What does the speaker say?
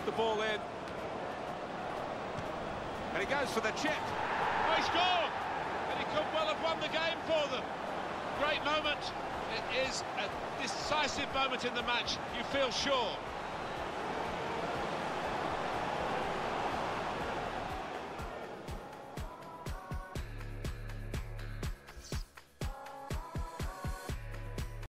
the ball in. And he goes for the chip. Oh, he scored! And he could well have won the game for them. Great moment. It is a decisive moment in the match, you feel sure.